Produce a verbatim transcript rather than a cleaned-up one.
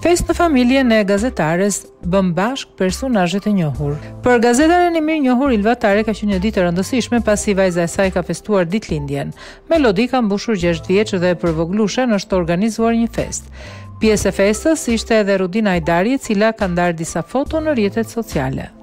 Fest në familjen e gazetares bën bashk personazhet e njohur. Për gazetaren e mirë njohur Ylva Tare ka qenë një ditë e rëndësishme pasi vajza e saj ka festuar ditëlindjen. Melodi ka mbushur gjashtë vjeç dhe për voglushën është organizuar një fest. Pjesë e festës ishte edhe Rudina Hajdari, e cila ka ndarë disa foto në rrjetet sociale.